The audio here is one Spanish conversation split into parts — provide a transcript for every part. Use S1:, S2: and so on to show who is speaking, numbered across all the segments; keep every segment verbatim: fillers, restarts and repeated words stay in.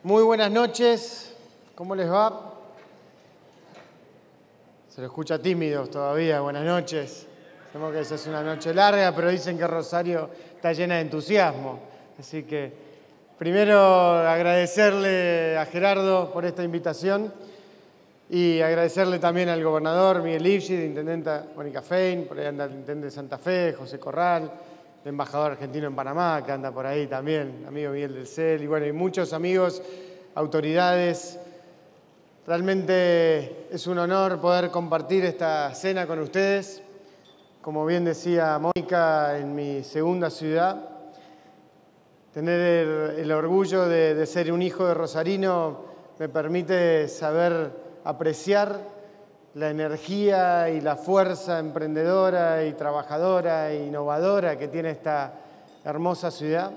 S1: Muy buenas noches, ¿cómo les va? Se lo escucha tímidos todavía, buenas noches. Sabemos que esa es una noche larga, pero dicen que Rosario está llena de entusiasmo. Así que primero agradecerle a Gerardo por esta invitación y agradecerle también al gobernador Miguel Lifschitz, intendenta Mónica Fein, por ahí anda el intendente de Santa Fe, José Corral, el embajador argentino en Panamá, que anda por ahí también, amigo Miguel del Cel, y bueno, y muchos amigos, autoridades. Realmente es un honor poder compartir esta cena con ustedes. Como bien decía Mónica, en mi segunda ciudad, tener el, el orgullo de, de ser un hijo de rosarino me permite saber apreciar la energía y la fuerza emprendedora y trabajadora e innovadora que tiene esta hermosa ciudad.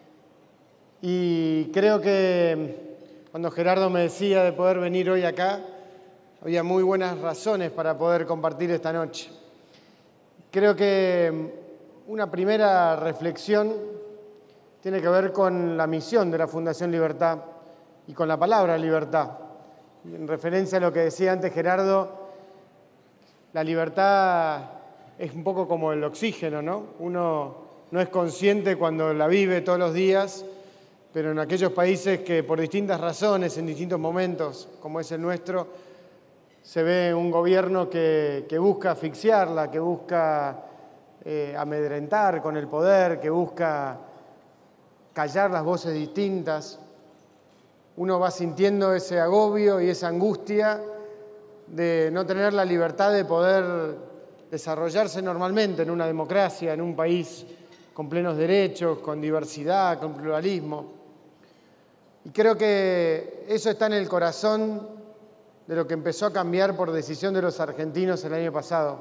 S1: Y creo que cuando Gerardo me decía de poder venir hoy acá, había muy buenas razones para poder compartir esta noche. Creo que una primera reflexión tiene que ver con la misión de la Fundación Libertad y con la palabra libertad. En referencia a lo que decía antes Gerardo, la libertad es un poco como el oxígeno, ¿no? Uno no es consciente cuando la vive todos los días, pero en aquellos países que por distintas razones, en distintos momentos, como es el nuestro, se ve un gobierno que, que busca asfixiarla, que busca eh, amedrentar con el poder, que busca callar las voces distintas. Uno va sintiendo ese agobio y esa angustia de no tener la libertad de poder desarrollarse normalmente en una democracia, en un país con plenos derechos, con diversidad, con pluralismo. Y creo que eso está en el corazón de lo que empezó a cambiar por decisión de los argentinos el año pasado.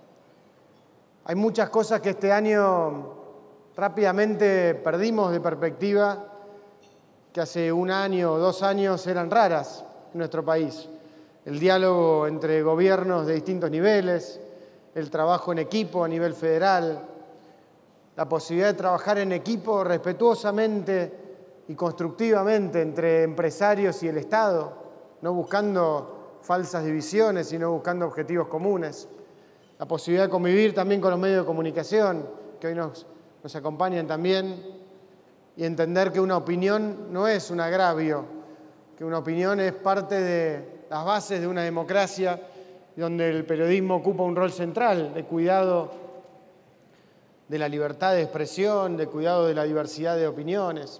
S1: Hay muchas cosas que este año rápidamente perdimos de perspectiva, que hace un año o dos años eran raras en nuestro país. El diálogo entre gobiernos de distintos niveles, el trabajo en equipo a nivel federal, la posibilidad de trabajar en equipo respetuosamente y constructivamente entre empresarios y el Estado, no buscando falsas divisiones, sino buscando objetivos comunes. La posibilidad de convivir también con los medios de comunicación, que hoy nos, nos acompañan también, y entender que una opinión no es un agravio, que una opinión es parte de las bases de una democracia donde el periodismo ocupa un rol central de cuidado de la libertad de expresión, de cuidado de la diversidad de opiniones.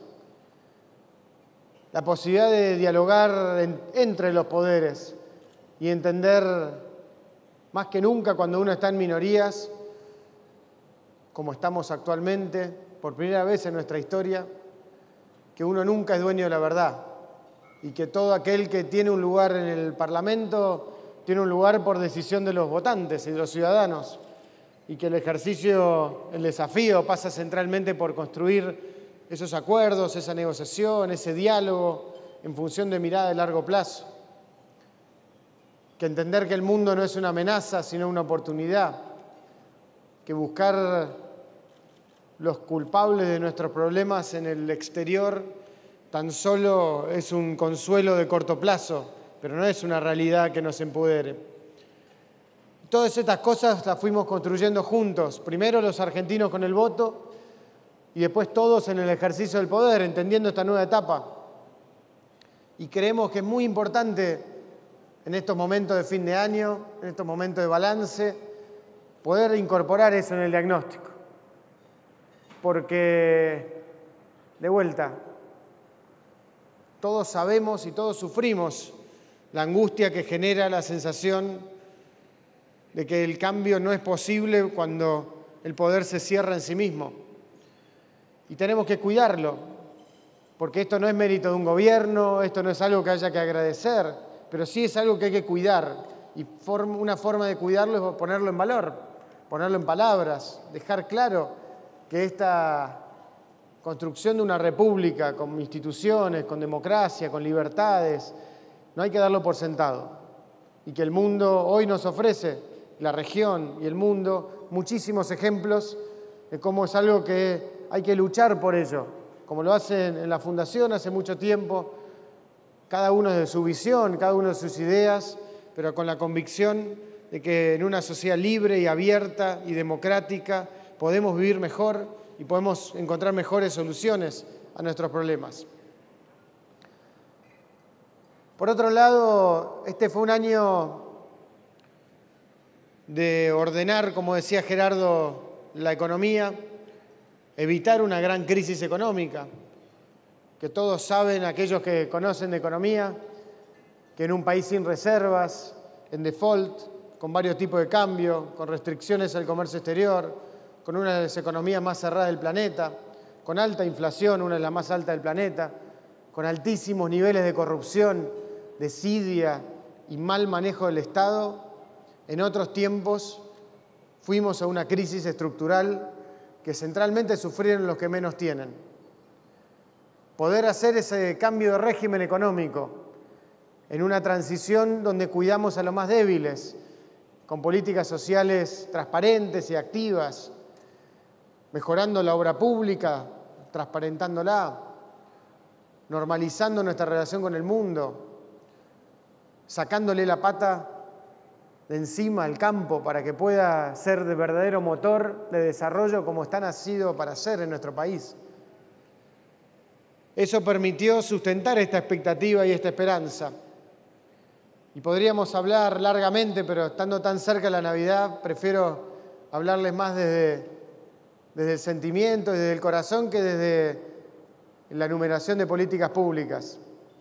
S1: La posibilidad de dialogar en, entre los poderes y entender más que nunca cuando uno está en minorías, como estamos actualmente, por primera vez en nuestra historia, que uno nunca es dueño de la verdad y que todo aquel que tiene un lugar en el Parlamento tiene un lugar por decisión de los votantes y de los ciudadanos y que el ejercicio, el desafío pasa centralmente por construir esos acuerdos, esa negociación, ese diálogo en función de mirada de largo plazo. Que entender que el mundo no es una amenaza, sino una oportunidad. Que buscar los culpables de nuestros problemas en el exterior tan solo es un consuelo de corto plazo, pero no es una realidad que nos empodere. Todas estas cosas las fuimos construyendo juntos, primero los argentinos con el voto y después todos en el ejercicio del poder, entendiendo esta nueva etapa. Y creemos que es muy importante en estos momentos de fin de año, en estos momentos de balance, poder incorporar eso en el diagnóstico. Porque, de vuelta, todos sabemos y todos sufrimos la angustia que genera la sensación de que el cambio no es posible cuando el poder se cierra en sí mismo. Y tenemos que cuidarlo, porque esto no es mérito de un gobierno, esto no es algo que haya que agradecer, pero sí es algo que hay que cuidar. Y una forma de cuidarlo es ponerlo en valor, ponerlo en palabras, dejar claro que esta construcción de una república con instituciones, con democracia, con libertades, no hay que darlo por sentado. Y que el mundo hoy nos ofrece, la región y el mundo, muchísimos ejemplos de cómo es algo que hay que luchar por ello, como lo hacen en la Fundación hace mucho tiempo, cada uno de su visión, cada uno de sus ideas, pero con la convicción de que en una sociedad libre y abierta y democrática podemos vivir mejor y podemos encontrar mejores soluciones a nuestros problemas. Por otro lado, este fue un año de ordenar, como decía Gerardo, la economía, evitar una gran crisis económica, que todos saben, aquellos que conocen de economía, que en un país sin reservas, en default, con varios tipos de cambio, con restricciones al comercio exterior, con una de las economías más cerradas del planeta, con alta inflación, una de las más altas del planeta, con altísimos niveles de corrupción, desidia y mal manejo del Estado, en otros tiempos fuimos a una crisis estructural que centralmente sufrieron los que menos tienen. Poder hacer ese cambio de régimen económico en una transición donde cuidamos a los más débiles, con políticas sociales transparentes y activas, mejorando la obra pública, transparentándola, normalizando nuestra relación con el mundo, sacándole la pata de encima al campo para que pueda ser de verdadero motor de desarrollo como está nacido para ser en nuestro país. Eso permitió sustentar esta expectativa y esta esperanza. Y podríamos hablar largamente, pero estando tan cerca de la Navidad, prefiero hablarles más desde, desde el sentimiento, desde el corazón, que desde la enumeración de políticas públicas.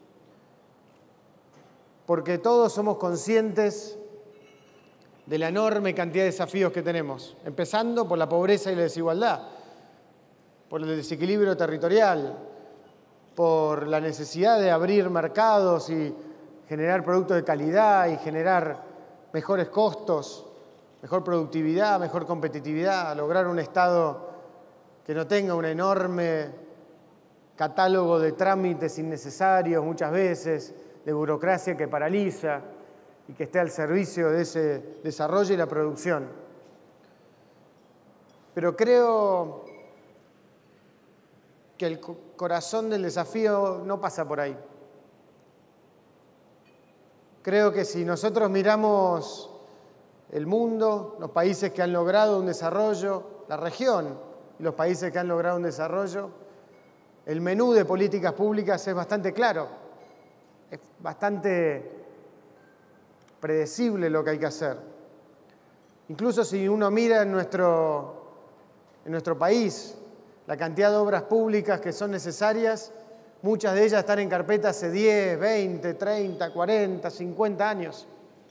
S1: Porque todos somos conscientes de la enorme cantidad de desafíos que tenemos, empezando por la pobreza y la desigualdad, por el desequilibrio territorial, por la necesidad de abrir mercados y generar productos de calidad y generar mejores costos, mejor productividad, mejor competitividad, lograr un Estado que no tenga un enorme catálogo de trámites innecesarios muchas veces, de burocracia que paraliza y que esté al servicio de ese desarrollo y la producción. Pero creo que el corazón del desafío no pasa por ahí. Creo que si nosotros miramos el mundo, los países que han logrado un desarrollo, la región y los países que han logrado un desarrollo, el menú de políticas públicas es bastante claro, es bastante predecible lo que hay que hacer. Incluso si uno mira en nuestro, en nuestro país la cantidad de obras públicas que son necesarias, muchas de ellas están en carpeta hace diez, veinte, treinta, cuarenta, cincuenta años.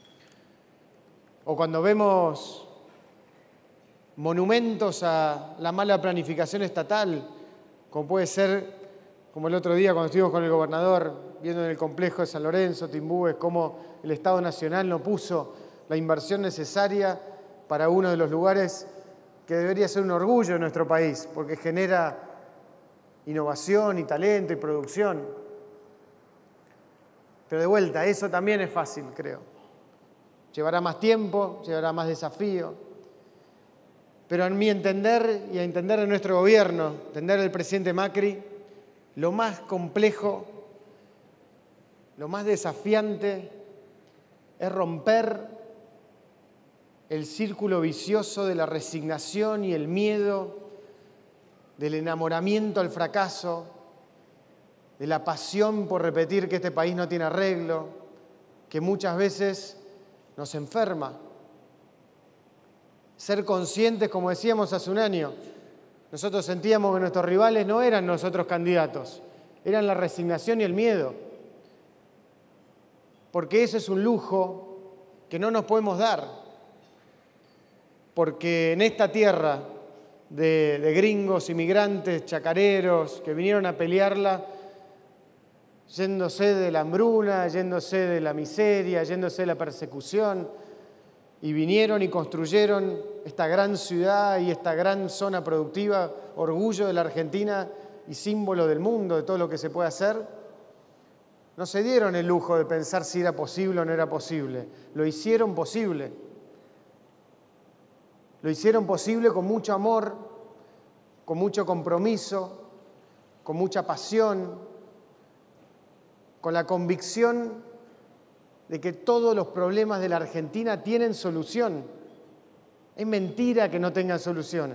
S1: O cuando vemos monumentos a la mala planificación estatal, como puede ser, como el otro día cuando estuvimos con el gobernador, viendo en el complejo de San Lorenzo, Timbúes, cómo el Estado Nacional no puso la inversión necesaria para uno de los lugares que debería ser un orgullo de nuestro país, porque genera innovación y talento y producción. Pero de vuelta, eso también es fácil, creo. Llevará más tiempo, llevará más desafío. Pero en mi entender y a entender de nuestro gobierno, entender del presidente Macri, lo más complejo, lo más desafiante es romper el círculo vicioso de la resignación y el miedo, del enamoramiento al fracaso, de la pasión por repetir que este país no tiene arreglo, que muchas veces nos enferma. Ser conscientes, como decíamos hace un año, nosotros sentíamos que nuestros rivales no eran nosotros candidatos, eran la resignación y el miedo. Porque ese es un lujo que no nos podemos dar. Porque en esta tierra de, de gringos, inmigrantes, chacareros, que vinieron a pelearla, yéndose de la hambruna, yéndose de la miseria, yéndose de la persecución, y vinieron y construyeron esta gran ciudad y esta gran zona productiva, orgullo de la Argentina y símbolo del mundo, de todo lo que se puede hacer, no se dieron el lujo de pensar si era posible o no era posible. Lo hicieron posible. Lo hicieron posible con mucho amor, con mucho compromiso, con mucha pasión, con la convicción de que todos los problemas de la Argentina tienen solución. Es mentira que no tengan solución.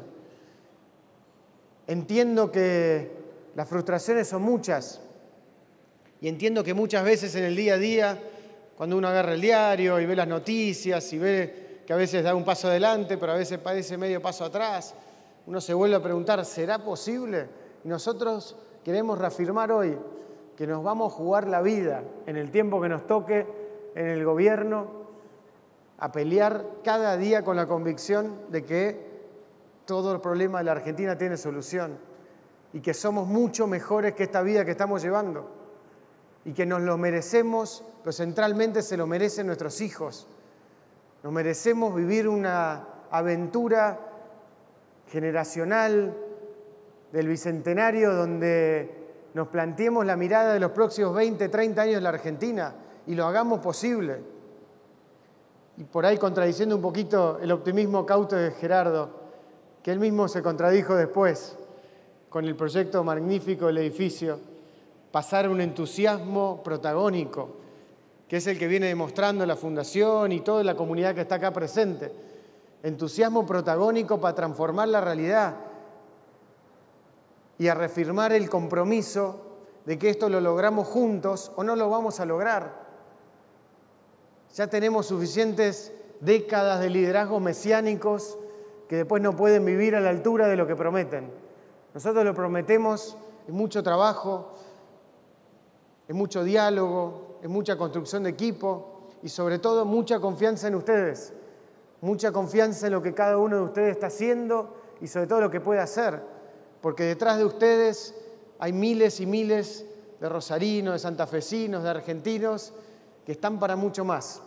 S1: Entiendo que las frustraciones son muchas y entiendo que muchas veces en el día a día, cuando uno agarra el diario y ve las noticias y ve que a veces da un paso adelante, pero a veces parece medio paso atrás, uno se vuelve a preguntar, ¿será posible? Y nosotros queremos reafirmar hoy que nos vamos a jugar la vida en el tiempo que nos toque en el gobierno, a pelear cada día con la convicción de que todo el problema de la Argentina tiene solución y que somos mucho mejores que esta vida que estamos llevando y que nos lo merecemos, pero centralmente se lo merecen nuestros hijos. Nos merecemos vivir una aventura generacional del Bicentenario donde nos planteemos la mirada de los próximos veinte, treinta años de la Argentina y lo hagamos posible. Y por ahí contradiciendo un poquito el optimismo cauto de Gerardo, que él mismo se contradijo después con el proyecto magnífico del edificio, pasar a un entusiasmo protagónico, que es el que viene demostrando la Fundación y toda la comunidad que está acá presente. Entusiasmo protagónico para transformar la realidad y a reafirmar el compromiso de que esto lo logramos juntos o no lo vamos a lograr. Ya tenemos suficientes décadas de liderazgos mesiánicos que después no pueden vivir a la altura de lo que prometen. Nosotros lo prometemos en mucho trabajo, en mucho diálogo, en mucha construcción de equipo y sobre todo mucha confianza en ustedes, mucha confianza en lo que cada uno de ustedes está haciendo y sobre todo lo que puede hacer, porque detrás de ustedes hay miles y miles de rosarinos, de santafesinos, de argentinos que están para mucho más.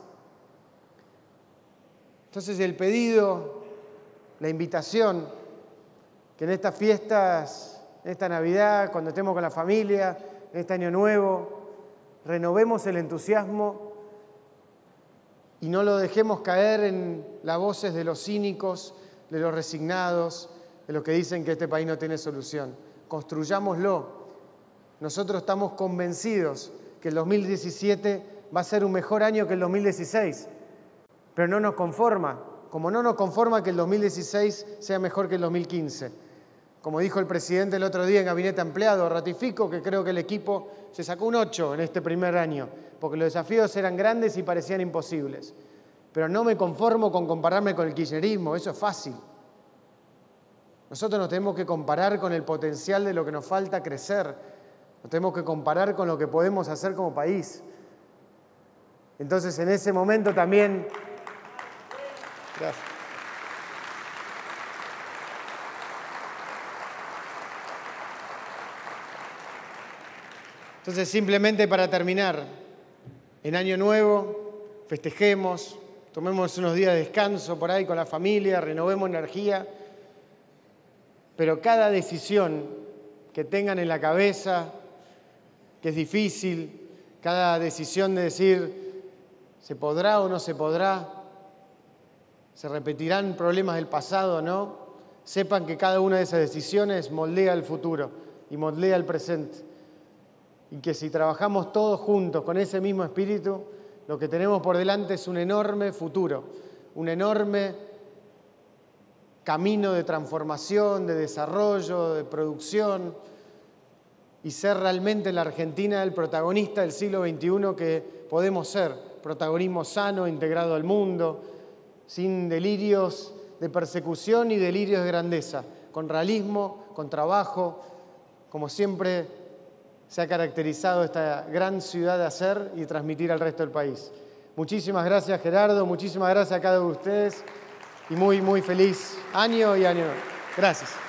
S1: Entonces el pedido, la invitación, que en estas fiestas, en esta Navidad, cuando estemos con la familia, en este Año Nuevo, renovemos el entusiasmo y no lo dejemos caer en las voces de los cínicos, de los resignados, de los que dicen que este país no tiene solución. Construyámoslo. Nosotros estamos convencidos que el dos mil diecisiete va a ser un mejor año que el dos mil dieciséis, pero no nos conforma, como no nos conforma que el dos mil dieciséis sea mejor que el dos mil quince. Como dijo el presidente el otro día en Gabinete Ampliado, ratifico que creo que el equipo se sacó un ocho en este primer año, porque los desafíos eran grandes y parecían imposibles. Pero no me conformo con compararme con el kirchnerismo, eso es fácil. Nosotros nos tenemos que comparar con el potencial de lo que nos falta crecer, nos tenemos que comparar con lo que podemos hacer como país. Entonces, en ese momento también... Gracias. Entonces, simplemente para terminar, en Año Nuevo, festejemos, tomemos unos días de descanso por ahí con la familia, renovemos energía, pero cada decisión que tengan en la cabeza, que es difícil, cada decisión de decir, ¿se podrá o no se podrá? ¿Se repetirán problemas del pasado o no? Sepan que cada una de esas decisiones moldea el futuro y moldea el presente. Y que si trabajamos todos juntos con ese mismo espíritu, lo que tenemos por delante es un enorme futuro, un enorme camino de transformación, de desarrollo, de producción, y ser realmente en la Argentina el protagonista del siglo veintiuno que podemos ser, protagonismo sano, integrado al mundo, sin delirios de persecución y delirios de grandeza, con realismo, con trabajo, como siempre se ha caracterizado esta gran ciudad de hacer y transmitir al resto del país. Muchísimas gracias, Gerardo, muchísimas gracias a cada uno de ustedes y muy, muy feliz año y año nuevo. Gracias.